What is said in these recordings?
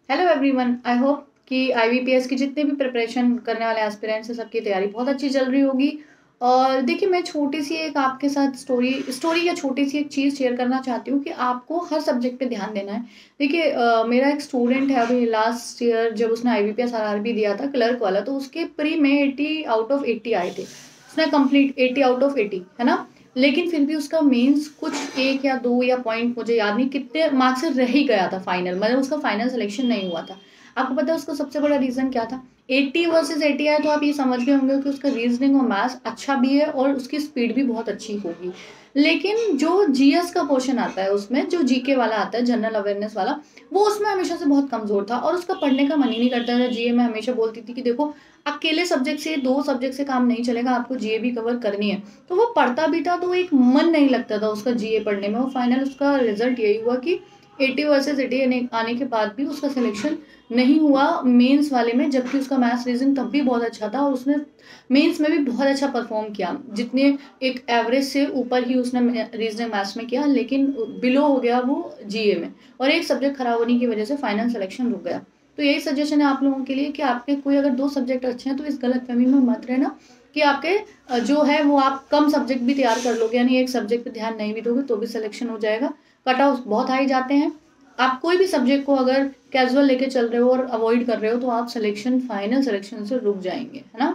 Hello everyone, I hope कि IBPS की जितने भी प्रिपरेशन करने वाले एस्पिरेंट्स हैं सबकी तैयारी बहुत अच्छी चल रही होगी। और देखिए, मैं छोटी सी एक आपके साथ स्टोरी या छोटी सी एक चीज़ शेयर करना चाहती हूँ कि आपको हर सब्जेक्ट पे ध्यान देना है। देखिए, मेरा एक स्टूडेंट है, अभी लास्ट ईयर जब उसने आईबीपीएस आरआरबी दिया था क्लर्क वाला, तो उसके प्री में 80 आउट ऑफ 80 आए थे। उसने कंप्लीट 80 आउट ऑफ 80, है ना। लेकिन फिर भी उसका मेंस कुछ एक या दो या पॉइंट, मुझे याद नहीं कितने मार्क्स से रह ही गया था फाइनल, मतलब उसका फाइनल सिलेक्शन नहीं हुआ था। आपको पता है उसका सबसे बड़ा रीज़न क्या था? 80 वर्सेस 80 आया, तो आप ये समझ गए होंगे कि उसका रीजनिंग और मैथ्स अच्छा भी है और उसकी स्पीड भी बहुत अच्छी होगी। लेकिन जो जीएस का पोर्शन आता है, उसमें जो जीके वाला आता है, जनरल अवेयरनेस वाला, वो उसमें हमेशा से बहुत कमज़ोर था और उसका पढ़ने का मन ही नहीं करता था। जीए में हमेशा बोलती थी कि देखो, अकेले सब्जेक्ट से, 2 सब्जेक्ट से काम नहीं चलेगा, आपको जीए भी कवर करनी है। तो वो पढ़ता भी था, तो एक मन नहीं लगता था उसका जीए पढ़ने में। और फाइनल उसका रिजल्ट यही हुआ कि 80 वर्सेस 80 आने के बाद भी उसका सिलेक्शन नहीं हुआ मेंस वाले में, जबकि उसका मैथ्स रीजनिंग तब भी बहुत अच्छा था और उसने मेंस में भी बहुत अच्छा परफॉर्म किया। जितने एक एवरेज से ऊपर ही उसने रीजनिंग मैथ्स में किया, लेकिन बिलो हो गया वो जीए में, और एक सब्जेक्ट खराब होने की वजह से फाइनल सिलेक्शन रुक गया। तो यही सजेशन है आप लोगों के लिए कि आपके कोई अगर 2 सब्जेक्ट अच्छे हैं तो इस गलतफहमी में मत रहना कि आपके जो है वो आप कम सब्जेक्ट भी तैयार कर लोगे, यानी एक सब्जेक्ट पे ध्यान नहीं भी दोगे तो भी सिलेक्शन हो जाएगा। कट ऑफ बहुत हाई जाते हैं। आप कोई भी सब्जेक्ट को अगर कैजुअल लेके चल रहे हो और अवॉइड कर रहे हो तो आप सिलेक्शन, फाइनल सिलेक्शन से रुक जाएंगे, है ना।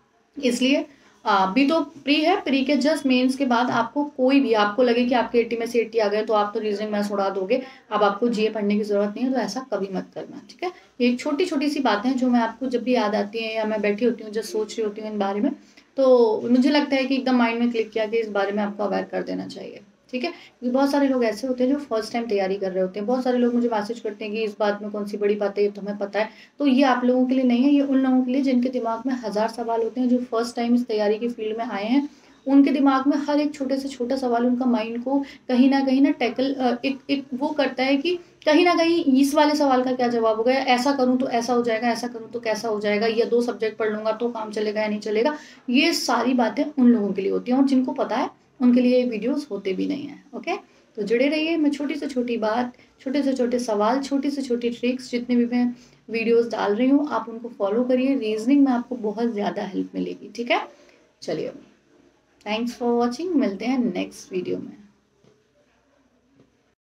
इसलिए अभी तो प्री है, प्री के जस्ट मेंस के बाद आपको कोई भी, आपको लगे कि आपके 80 में से 80 आ गए तो आप तो रीजनिंग मैथ्स उड़ा दोगे, अब आपको जीए पढ़ने की जरूरत नहीं है, तो ऐसा कभी मत करना, ठीक है। ये छोटी छोटी सी बातें हैं जो मैं आपको जब भी याद आती हैं या मैं बैठी होती हूँ, जब सोच रही होती हूँ इन बारे में, तो मुझे लगता है कि एकदम माइंड में क्लिक किया कि इस बारे में आपको अवेयर कर देना चाहिए, ठीक है। क्योंकि बहुत सारे लोग ऐसे होते हैं जो फर्स्ट टाइम तैयारी कर रहे होते हैं। बहुत सारे लोग मुझे मैसेज करते हैं कि इस बात में कौन सी बड़ी बात है, ये तुम्हें पता है। तो ये आप लोगों के लिए नहीं है, ये उन लोगों के लिए जिनके दिमाग में 1000 सवाल होते हैं, जो फर्स्ट टाइम इस तैयारी की फील्ड में आए हैं। उनके दिमाग में हर एक छोटे से छोटा सवाल उनका माइंड को कहीं ना टैकल, एक वो करता है कि कहीं ना कहीं इस वाले सवाल का क्या जवाब होगा, ऐसा करूं तो ऐसा हो जाएगा, ऐसा करूं तो कैसा हो जाएगा, या 2 सब्जेक्ट पढ़ लूंगा तो काम चलेगा या नहीं चलेगा। ये सारी बातें उन लोगों के लिए होती हैं और जिनको पता है उनके लिए ये वीडियोस होते भी नहीं है। ओके, तो जुड़े रहिए। मैं छोटी से छोटी बात, छोटे से छोटे सवाल, छोटी से छोटी ट्रिक्स, जितने भी मैं वीडियोस डाल रही हूँ आप उनको फॉलो करिए। रीजनिंग में आपको बहुत ज़्यादा हेल्प मिलेगी, ठीक है। चलिए, थैंक्स फॉर वॉचिंग, मिलते हैं नेक्स्ट वीडियो में।